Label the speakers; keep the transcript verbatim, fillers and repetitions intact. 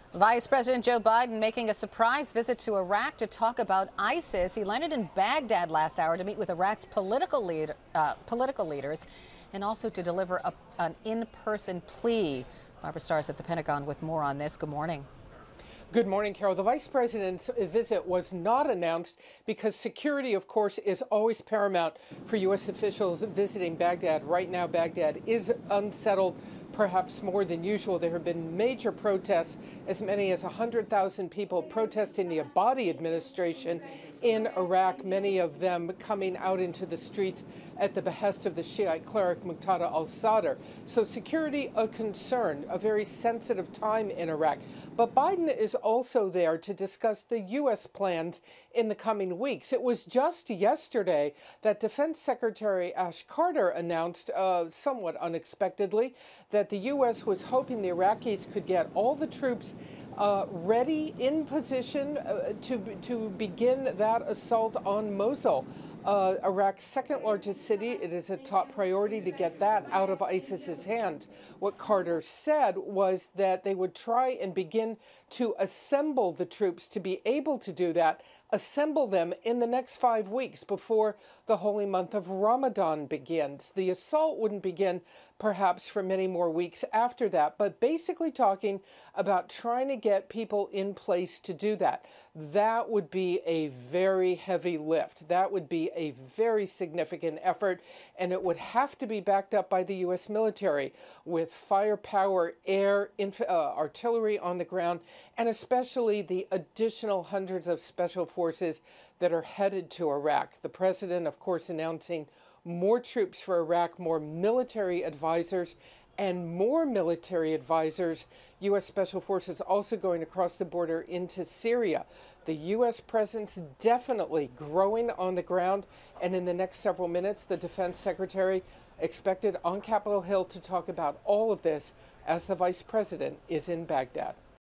Speaker 1: Vice President Joe Biden making a surprise visit to Iraq to talk about ISIS. He landed in Baghdad last hour to meet with Iraq's political, lead, uh, political leaders and also to deliver a, an in-person plea. Barbara Starr's at the Pentagon with more on this. Good morning.
Speaker 2: Good morning, Carol. The vice president's visit was not announced because security, of course, is always paramount for U S officials visiting Baghdad. Right now, Baghdad is unsettled, perhaps more than usual. There have been major protests, as many as one hundred thousand people protesting the Abadi administration in Iraq, many of them coming out into the streets at the behest of the Shiite cleric Muqtada al-Sadr. So security, a concern, a very sensitive time in Iraq. But Biden is also there to discuss the U S plans in the coming weeks. It was just yesterday that Defense Secretary Ash Carter announced, uh, somewhat unexpectedly, that the U S was hoping the Iraqis could get all the troops uh, ready, in position uh, to, to begin that assault on Mosul. Uh, Iraq's second largest city. It is a top priority to get that out of ISIS's hands. What Carter said was that they would try and begin to assemble the troops to be able to do that, assemble them in the next five weeks before the holy month of Ramadan begins. The assault wouldn't begin perhaps for many more weeks after that, but basically talking about trying to get people in place to do that. That would be a very heavy lift. That would be a very significant effort, and it would have to be backed up by the U S military with firepower, air, inf uh, artillery on the ground, and especially the additional hundreds of special forces that are headed to Iraq. The president, of course, announcing more troops for Iraq, more military advisors, and more military advisors. U S Special Forces also going across the border into Syria. The U S presence definitely growing on the ground, and in the next several minutes, the Defense Secretary expected on Capitol Hill to talk about all of this as the Vice President is in Baghdad.